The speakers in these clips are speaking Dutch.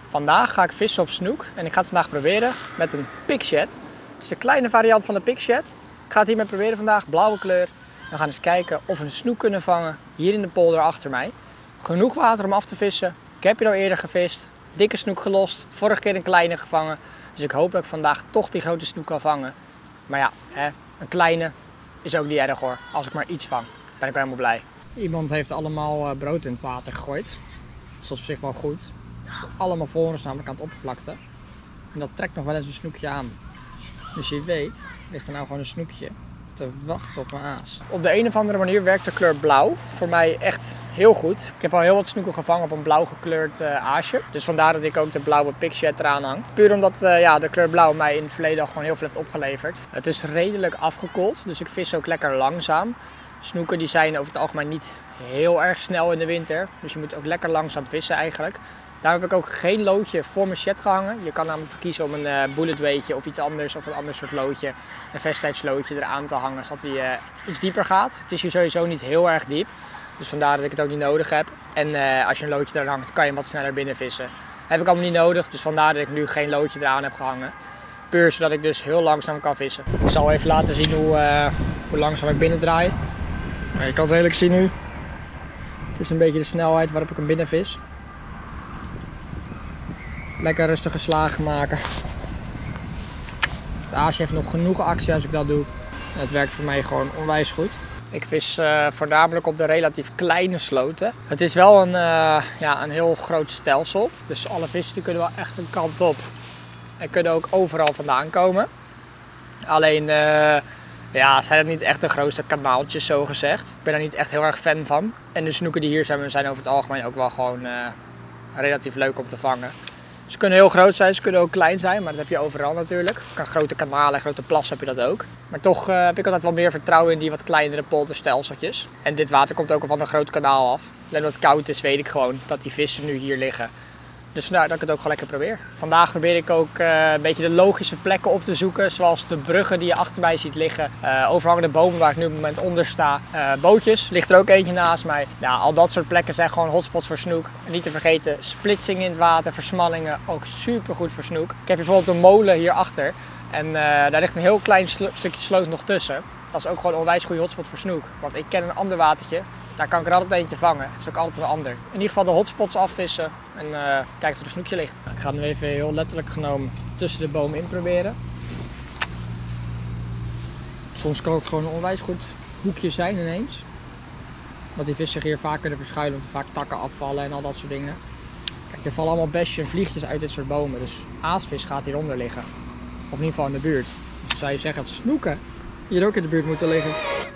Vandaag ga ik vissen op snoek en ik ga het vandaag proberen met een pikshed. Het is een kleine variant van de pikshed. Ik ga het hiermee proberen vandaag, blauwe kleur. We gaan eens kijken of we een snoek kunnen vangen hier in de polder achter mij. Genoeg water om af te vissen. Ik heb hier al eerder gevist, dikke snoek gelost, vorige keer een kleine gevangen. Dus ik hoop dat ik vandaag toch die grote snoek kan vangen. Maar ja, een kleine is ook niet erg hoor. Als ik maar iets vang, ben ik wel helemaal blij. Iemand heeft allemaal brood in het water gegooid. Dat is op zich wel goed. Het is allemaal vol, is namelijk aan het oppervlakte. En dat trekt nog wel eens een snoekje aan. Dus je weet, ligt er nou gewoon een snoekje te wachten op mijn aas. Op de een of andere manier werkt de kleur blauw voor mij echt heel goed. Ik heb al heel wat snoeken gevangen op een blauw gekleurd aasje. Dus vandaar dat ik ook de blauwe pikshed eraan hang. Puur omdat de kleur blauw mij in het verleden al gewoon heel veel heeft opgeleverd. Het is redelijk afgekoeld, dus ik vis ook lekker langzaam. Snoeken die zijn over het algemeen niet heel erg snel in de winter. Dus je moet ook lekker langzaam vissen eigenlijk. Daar heb ik ook geen loodje voor mijn shed gehangen. Je kan namelijk kiezen om een bullet weightje of iets anders of een ander soort loodje, een vestheidsloodje eraan te hangen, zodat hij iets dieper gaat. Het is hier sowieso niet heel erg diep, dus vandaar dat ik het ook niet nodig heb. En als je een loodje eraan hangt, kan je wat sneller binnen vissen. Heb ik allemaal niet nodig, dus vandaar dat ik nu geen loodje eraan heb gehangen. Puur zodat ik dus heel langzaam kan vissen. Ik zal even laten zien hoe langzaam ik binnen draai. Je kan het redelijk zien nu. Het is een beetje de snelheid waarop ik hem binnen vis. Lekker rustige slagen maken. Het aasje heeft nog genoeg actie als ik dat doe. En het werkt voor mij gewoon onwijs goed. Ik vis voornamelijk op de relatief kleine sloten. Het is wel een heel groot stelsel. Dus alle vissen die kunnen wel echt een kant op. En kunnen ook overal vandaan komen. Alleen zijn het niet echt de grootste kanaaltjes zo gezegd. Ik ben er niet echt heel erg fan van. En de snoeken die hier zijn over het algemeen ook wel gewoon relatief leuk om te vangen. Ze kunnen heel groot zijn, ze kunnen ook klein zijn, maar dat heb je overal natuurlijk. Kan grote kanalen en grote plassen heb je dat ook. Maar toch heb ik altijd wel meer vertrouwen in die wat kleinere polderstelseltjes. En dit water komt ook al van een groot kanaal af. Alleen omdat het koud is, weet ik gewoon dat die vissen nu hier liggen. Dus vandaar dat ik het ook gewoon lekker probeer. Vandaag probeer ik ook een beetje de logische plekken op te zoeken. Zoals de bruggen die je achter mij ziet liggen. Overhangende bomen waar ik nu op het moment onder sta. Bootjes, ligt er ook eentje naast mij. Ja, al dat soort plekken zijn gewoon hotspots voor snoek. En niet te vergeten, splitsing in het water, versmallingen. Ook super goed voor snoek. Ik heb hier bijvoorbeeld een molen hierachter. En daar ligt een heel klein stukje sloot nog tussen. Dat is ook gewoon een onwijs goede hotspot voor snoek. Want ik ken een ander watertje. Daar kan ik er altijd eentje vangen. Dat is ook altijd een ander. In ieder geval de hotspots afvissen en kijken of er een snoekje ligt. Ik ga nu even heel letterlijk genomen tussen de bomen in proberen. Soms kan het gewoon een onwijs goed hoekje zijn ineens. Want die vissen zich hier vaak kunnen verschuilen, omdat er vaak takken afvallen en al dat soort dingen. Kijk, er vallen allemaal besjes en vliegjes uit dit soort bomen. Dus aasvis gaat hieronder liggen. Of in ieder geval in de buurt. Dus zou je zeggen dat snoeken hier ook in de buurt moeten liggen.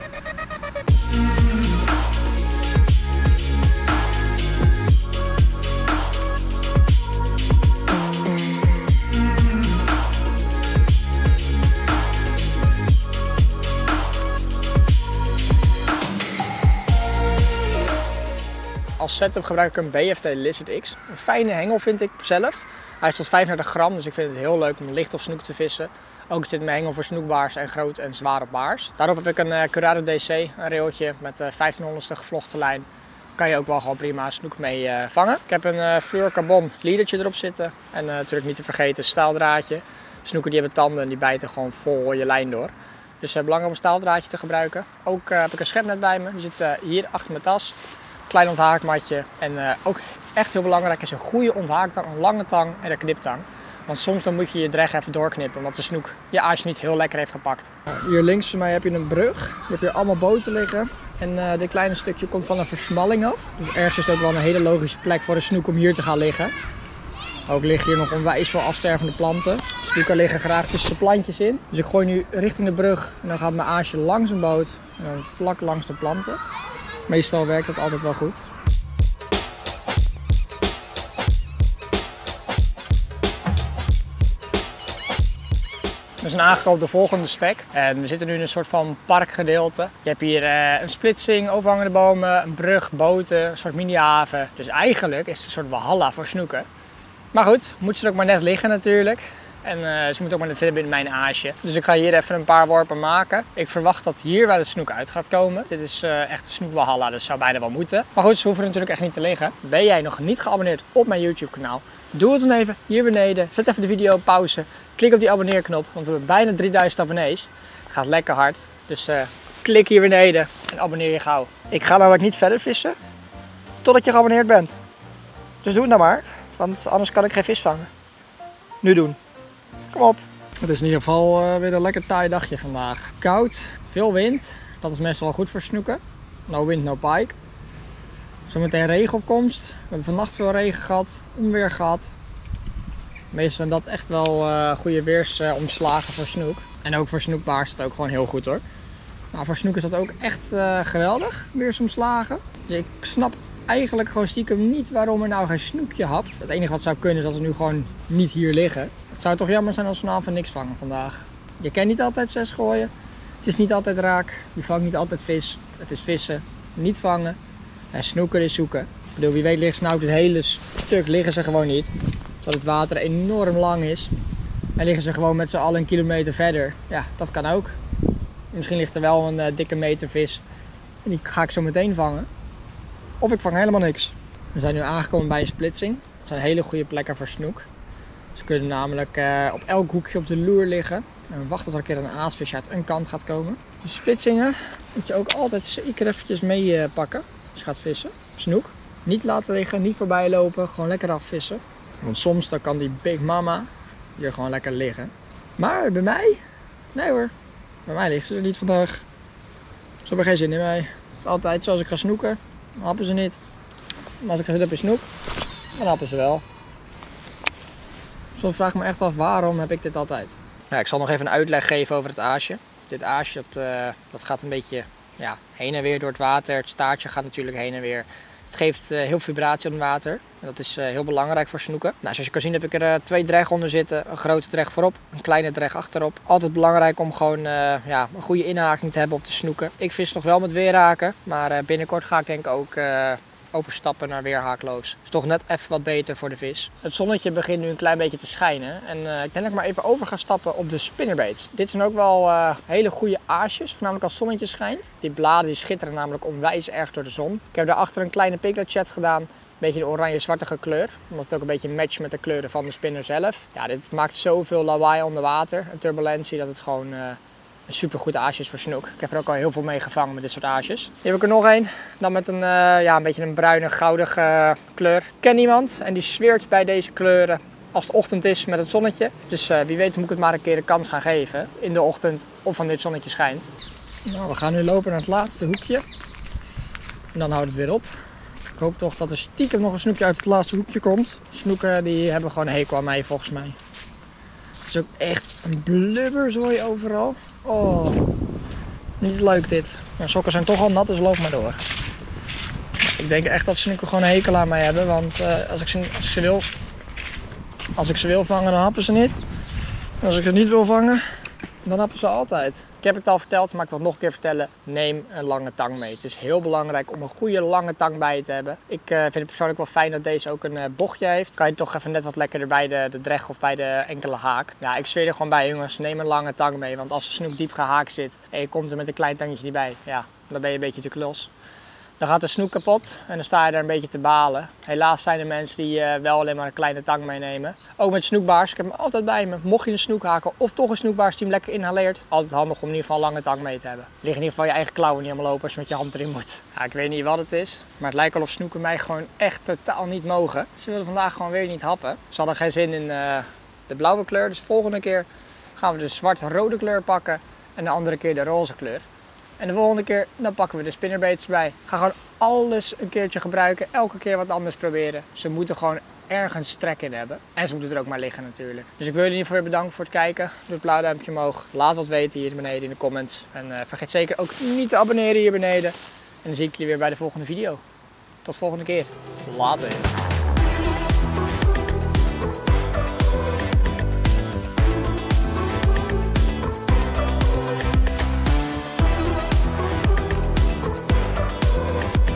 Als setup gebruik ik een BFT Lizard X. Een fijne hengel vind ik zelf. Hij is tot 35 gram, dus ik vind het heel leuk om licht op snoek te vissen. Ook zit mijn hengel voor snoekbaars en groot en zware baars. Daarop heb ik een Curado DC, een railtje met 1500ste gevlochten lijn. Kan je ook wel gewoon prima snoek mee vangen. Ik heb een fluorocarbon leadertje erop zitten. En natuurlijk niet te vergeten staaldraadje. Snoeken die hebben tanden en die bijten gewoon vol je lijn door. Dus belangrijk om een staaldraadje te gebruiken. Ook heb ik een schepnet bij me, die zit hier achter mijn tas. Klein onthaakmatje en ook echt heel belangrijk is een goede onthaaktang, een lange tang en een kniptang. Want soms dan moet je je dreg even doorknippen, omdat de snoek je aasje niet heel lekker heeft gepakt. Hier links van mij heb je een brug, je hebt hier allemaal boten liggen. En dit kleine stukje komt van een versmalling af. Dus ergens is het ook wel een hele logische plek voor de snoek om hier te gaan liggen. Ook liggen hier nog onwijs veel afstervende planten. Snoeken liggen graag tussen de plantjes in. Dus ik gooi nu richting de brug en dan gaat mijn aasje langs een boot en dan vlak langs de planten. Meestal werkt dat altijd wel goed. We zijn aangekomen op de volgende stek en we zitten nu in een soort van parkgedeelte. Je hebt hier een splitsing, overhangende bomen, een brug, boten, een soort mini-haven. Dus eigenlijk is het een soort walhalla voor snoeken. Maar goed, moet ze er ook maar net liggen natuurlijk. En ze moet ook maar net zitten binnen mijn aasje. Dus ik ga hier even een paar worpen maken. Ik verwacht dat hier wel de snoek uit gaat komen. Dit is echt een snoekwalhalla, dus zou bijna wel moeten. Maar goed, ze hoeven er natuurlijk echt niet te liggen. Ben jij nog niet geabonneerd op mijn YouTube kanaal? Doe het dan even hier beneden. Zet even de video op pauze. Klik op die abonneerknop, want we hebben bijna 3000 abonnees. Het gaat lekker hard. Dus klik hier beneden en abonneer je gauw. Ik ga namelijk niet verder vissen totdat je geabonneerd bent. Dus doe het nou maar, want anders kan ik geen vis vangen. Nu doen. Kom op. Het is in ieder geval weer een lekker taai dagje vandaag. Koud, veel wind. Dat is meestal wel goed voor snoeken. No wind, no pike. Zometeen regenopkomst. We hebben vannacht veel regen gehad, onweer gehad. Meestal zijn dat echt wel goede weersomslagen voor snoek. En ook voor snoekbaars is het ook gewoon heel goed hoor. Maar voor snoek is dat ook echt geweldig, weersomslagen. Dus ik snap eigenlijk gewoon stiekem niet waarom er nou geen snoekje hapt. Het enige wat zou kunnen is dat we nu gewoon niet hier liggen. Het zou toch jammer zijn als we vanavond niks vangen vandaag. Je kan niet altijd 6 gooien. Het is niet altijd raak. Je vangt niet altijd vis. Het is vissen, niet vangen. En snoeken is zoeken. Ik bedoel, wie weet liggen ze nou het hele stuk liggen ze gewoon niet. Dat het water enorm lang is. En liggen ze gewoon met z'n allen een kilometer verder. Ja, dat kan ook. Misschien ligt er wel een dikke meter vis. En die ga ik zo meteen vangen. Of ik vang helemaal niks. We zijn nu aangekomen bij een splitsing. Dat zijn hele goede plekken voor snoek. Ze kunnen namelijk op elk hoekje op de loer liggen. En we wachten tot er een keer een aasvisje uit een kant gaat komen. De splitsingen moet je ook altijd zeker eventjes mee pakken. Als je gaat vissen. Snoek. Niet laten liggen, niet voorbij lopen. Gewoon lekker afvissen. Want soms dan kan die Big Mama hier gewoon lekker liggen. Maar bij mij? Nee hoor. Bij mij ligt ze er niet vandaag. Ze hebben geen zin in mij. Het is altijd zoals ik ga snoeken. Dan happen ze niet. Maar als ik ga zitten op een snoek, dan happen ze wel. Soms vraag ik me echt af waarom heb ik dit altijd. Ja, ik zal nog even een uitleg geven over het aasje. Dit aasje dat gaat een beetje heen en weer door het water. Het staartje gaat natuurlijk heen en weer. Het geeft heel veel vibratie op het water. En dat is heel belangrijk voor snoeken. Nou, zoals je kan zien heb ik er 2 dreggen onder zitten. Een grote dreg voorop, een kleine dreg achterop. Altijd belangrijk om gewoon een goede inhaking te hebben op de snoeken. Ik vis nog wel met weerhaken. Maar binnenkort ga ik denk ik ook overstappen naar weerhaakloos. Is toch net even wat beter voor de vis. Het zonnetje begint nu een klein beetje te schijnen. En ik denk dat ik maar even over ga stappen op de spinnerbaits. Dit zijn ook wel hele goede aasjes, voornamelijk als het zonnetje schijnt. Die bladen die schitteren namelijk onwijs erg door de zon. Ik heb daarachter een kleine piglet chat gedaan. Een beetje de oranje-zwartige kleur. Omdat het ook een beetje matcht met de kleuren van de spinner zelf. Ja, dit maakt zoveel lawaai onder water en turbulentie dat het gewoon een super goed aasje is voor snoek. Ik heb er ook al heel veel mee gevangen met dit soort aasjes. Hier heb ik er nog een. Dan met een beetje een bruine, goudige kleur. Ik ken iemand en die zweert bij deze kleuren als het ochtend is met het zonnetje. Dus wie weet moet ik het maar een keer de kans gaan geven. In de ochtend of wanneer het zonnetje schijnt. Nou, we gaan nu lopen naar het laatste hoekje. En dan houdt het weer op. Ik hoop toch dat er stiekem nog een snoekje uit het laatste hoekje komt. Snoeken die hebben gewoon een hekel aan mij volgens mij. Het is ook echt een blubberzooi overal. Oh, niet leuk dit. Mijn sokken zijn toch al nat, dus loop maar door. Ik denk echt dat snoeken gewoon een hekel aan mij hebben, want als ik ze wil vangen, dan happen ze niet. En als ik ze niet wil vangen, dan happen ze altijd. Ik heb het al verteld, maar ik wil het nog een keer vertellen. Neem een lange tang mee. Het is heel belangrijk om een goede lange tang bij je te hebben. Ik vind het persoonlijk wel fijn dat deze ook een bochtje heeft. Kan je toch even net wat lekkerder bij de dreg of bij de enkele haak. Ja, ik zweer er gewoon bij jongens, neem een lange tang mee. Want als de snoek diep gehaakt zit en je komt er met een klein tangetje niet bij, ja, dan ben je een beetje te klos. Dan gaat de snoek kapot en dan sta je daar een beetje te balen. Helaas zijn er mensen die wel alleen maar een kleine tang meenemen. Ook met snoekbaars, ik heb hem altijd bij me. Mocht je een snoek haken of toch een snoekbaars die hem lekker inhaleert, altijd handig om in ieder geval een lange tang mee te hebben. Lig in ieder geval je eigen klauwen niet helemaal lopen als je met je hand erin moet. Ja, ik weet niet wat het is, maar het lijkt wel of snoeken mij gewoon echt totaal niet mogen. Ze willen vandaag gewoon weer niet happen. Ze hadden geen zin in de blauwe kleur, dus volgende keer gaan we de zwart-rode kleur pakken en de andere keer de roze kleur. En de volgende keer dan pakken we de spinnerbaits erbij. Ga gewoon alles een keertje gebruiken. Elke keer wat anders proberen. Ze moeten gewoon ergens trek in hebben. En ze moeten er ook maar liggen natuurlijk. Dus ik wil jullie in ieder geval weer bedanken voor het kijken. Doe het blauw duimpje omhoog. Laat wat weten hier beneden in de comments. En vergeet zeker ook niet te abonneren hier beneden. En dan zie ik je weer bij de volgende video. Tot volgende keer. Later.